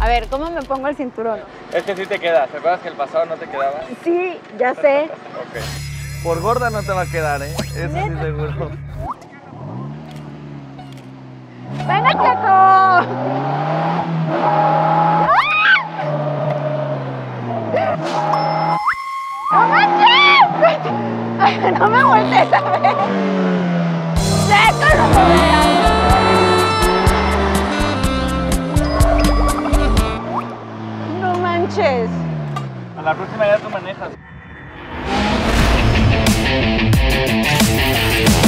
A ver, ¿cómo me pongo el cinturón? Es que sí te queda. ¿Te acuerdas que el pasado no te quedaba? Sí, ya sé. Ok. Por gorda no te va a quedar, ¿eh? Eso sí seguro. ¡Venga, Checo! ¡No manches! Ay, no me voltees a ver. ¡Checo, no me veas! No manches. A la próxima ya tú manejas.